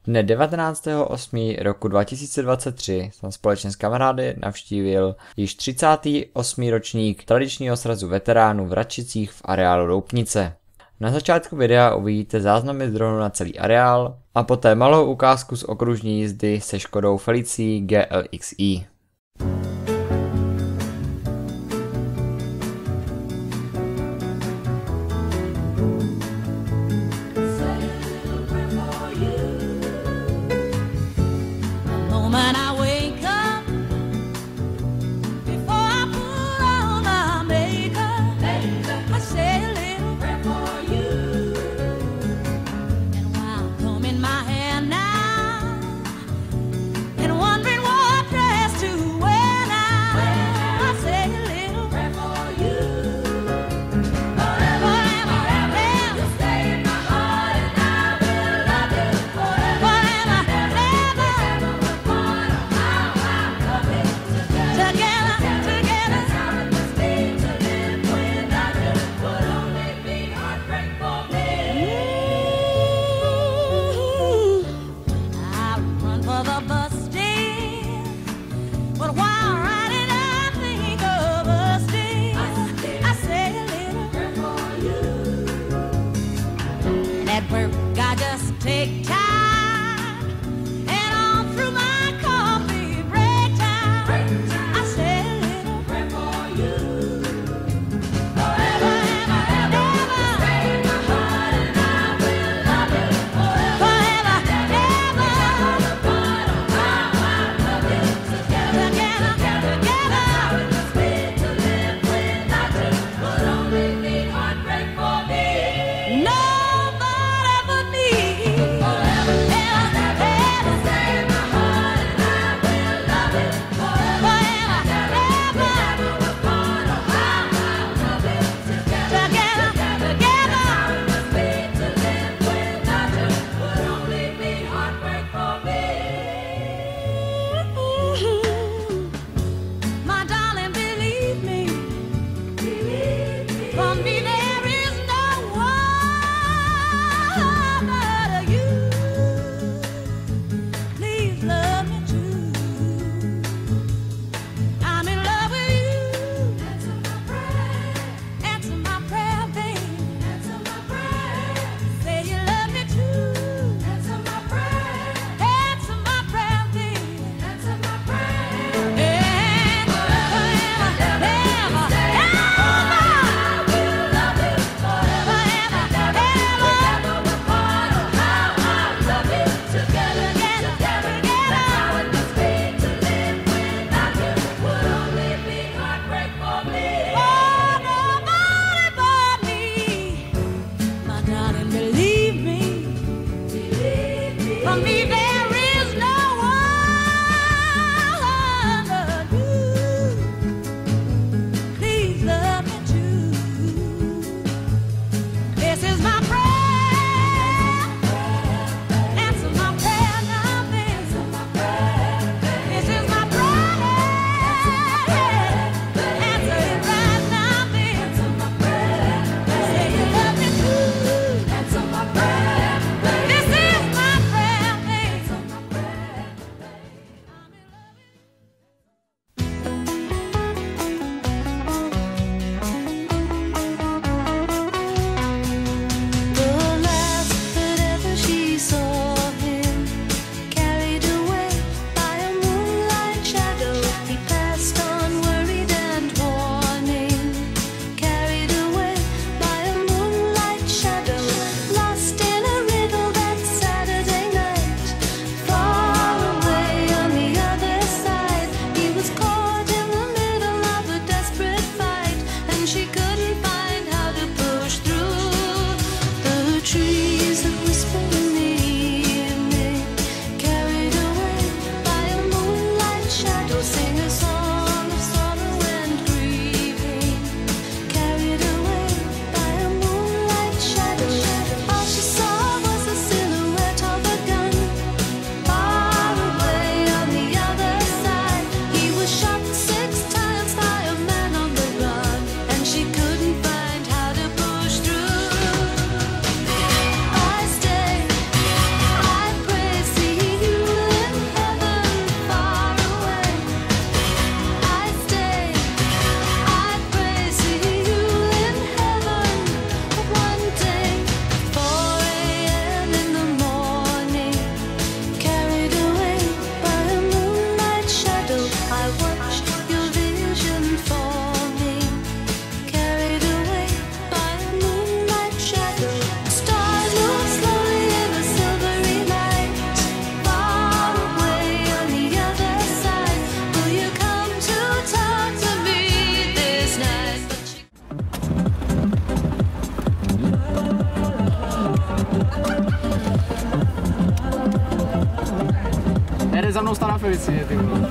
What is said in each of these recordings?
Dne 19.8. roku 2023 jsem společně s kamarády navštívil již 38. ročník tradičního srazu veteránů v Radčicích v areálu Roupnice. Na začátku videa uvidíte záznamy z dronu na celý areál a poté malou ukázku z okružní jízdy se Škodou Felicí GLXi. tady za mnou stará Felicie, ty vole.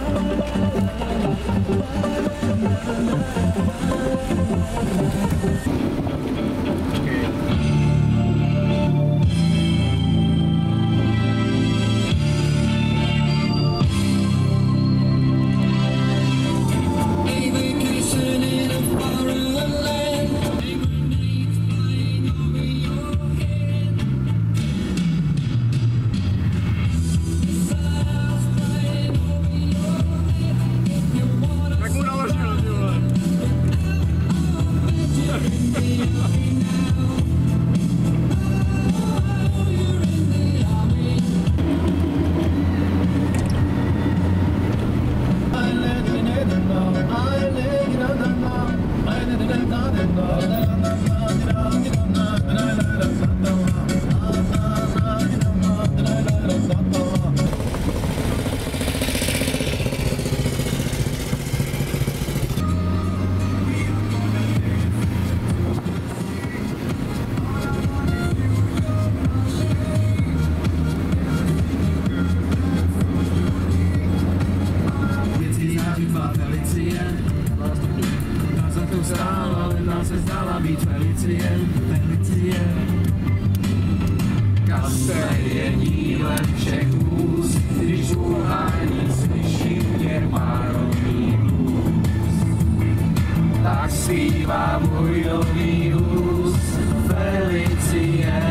se zdala být Felicie. Kasper je dílem všech úst, když uhání slyším tě párový blues. Tak zpívá můj nový hus Felicie.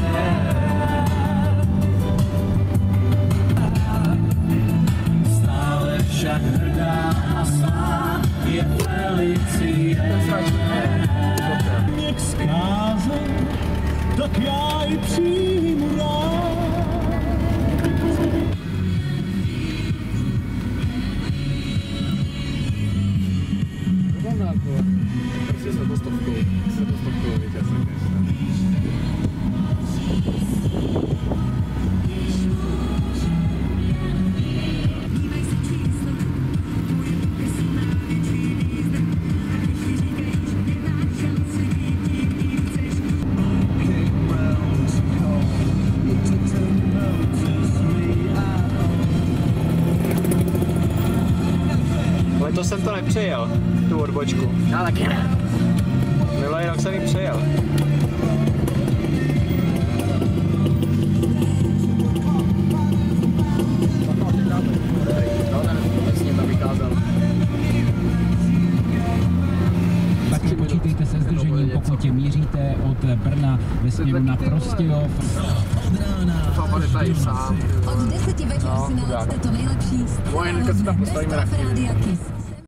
Stále však hrdá a slá je Felicie. Jak zkázal, tak já ji přijmu rád. Prostě se to stovkou vytěsek. Letos jsem to nepřejel, tu odbočku. Já taky ne. Minulý rok jsem ji přejel. Tak si počítejte se zdržením, pokud tě míříte od Brna ve směru na Prostějov. On je tady sám. Od 10 večer si nalaďte to nejlepší z Moje, když se tam postavíme na chvíli.